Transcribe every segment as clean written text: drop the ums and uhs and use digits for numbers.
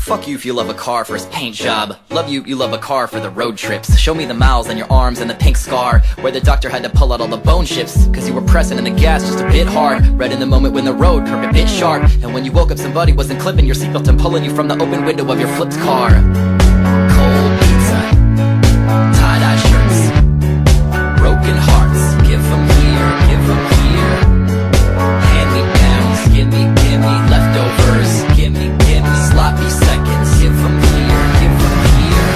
Fuck you if you love a car for its paint job. Love you, you love a car for the road trips. Show me the miles on your arms and the pink scar where the doctor had to pull out all the bone chips cause you were pressing in the gas just a bit hard. Right in the moment when the road curved a bit sharp, and when you woke up somebody wasn't clipping your seatbelt and pulling you from the open window of your flipped car. Cold pizza, tie-dye shirts, broken hearts. Give 'em here, give 'em here. Hand-me-downs, gimme, gimme. Leftovers, gimme, gimme. Sloppy seconds, give 'em here, give 'em here.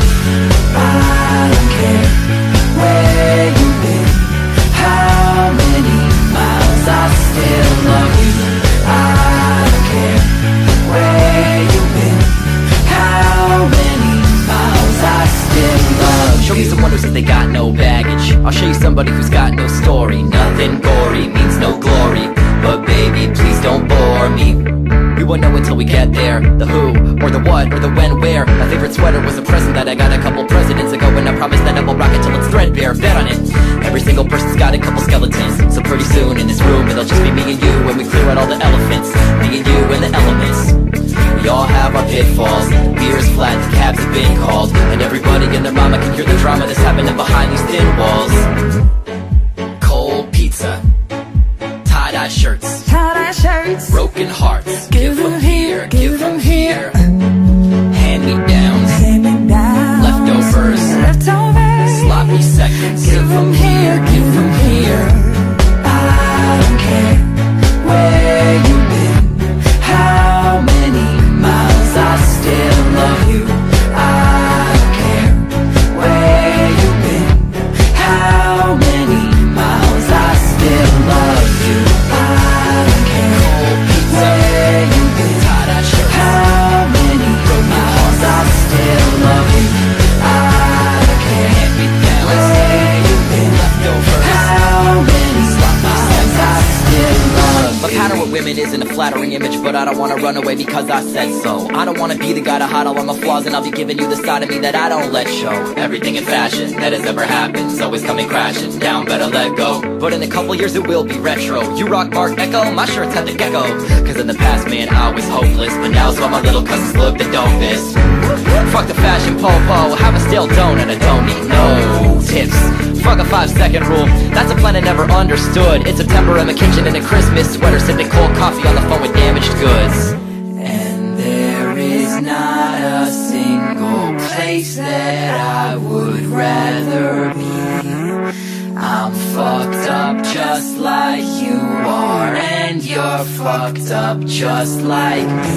I don't care where you've been, how many miles, I still love you. I don't care where you've been, how many miles, I still love you. Show me someone who says they got no baggage. I'll show you somebody who's got no story. Nothing gory means no glory, but baby, please don't bore me. We won't know until we get there. The who, or the what, or the when, where. My favorite sweater was a present that I got a couple presidents ago, and I promise that I will rock it till it's threadbare. Bet on it. Every single person's got a couple skeletons, so pretty soon in this room it'll just be me and you when we clear out all the elephants. Me and you and the elements. We all have our pitfalls. Beer's flat, the cabs have been called, and everybody and their mama can hear the drama that's happening behind these thin walls. Cold pizza, tie-dye shirts, broken hearts. Give 'em here, give 'em here. Hand-me-downs, leftovers, sloppy seconds. Give 'em here, give 'em here. I don't care where you've been, how many miles, I still love you. I don't care where you've been, how many miles, I still love you. I don't care where you've been, how many miles, I still love you. I don't care where you've been, how many miles, I still love you. My pattern with women isn't a flattering image, but I don't wanna run away because I said so. I don't wanna be the guy to hide all of my flaws, and I'll be giving you the side of me that I don't let show. Everything in fashion that has ever happened, so it's coming crashing down, better let go. But in a couple years it will be retro. You rock Mark Echo, my shirts have the gecko. Cause in the past, man, I was hopeless, but now it's all my little cousins look the dopest. Fuck the fashion po-po, have a stale donut, I don't need no tips. Fuck a 5-second rule, that's a plan I never understood. It's September in the kitchen in a Christmas sweater, sipping cold coffee on the phone with damaged goods. And there is not a single place that I would rather be. I'm fucked up just like you are, and you're fucked up just like me.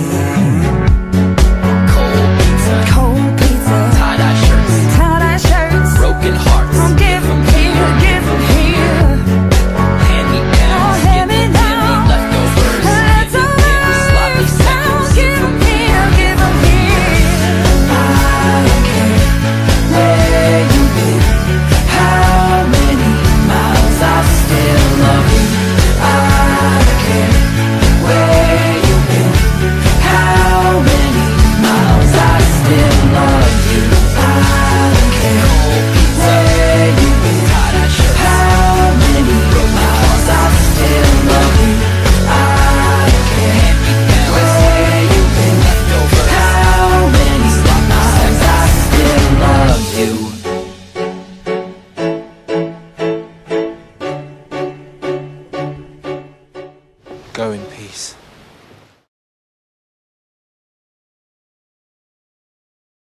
Cold pizza, tie-dye shirts, broken hearts. Give 'em here, give 'em here. Hand-me-downs, gimme, leftovers, gimme, sloppy seconds. Give 'em here, give 'em here. I don't care where you've been, how many miles, I still love you. I don't care where you've been, how many miles, I still love you. I don't care where you've been, how many miles, I still love you. I don't care where you've been, how many miles, I still love you. Go in peace.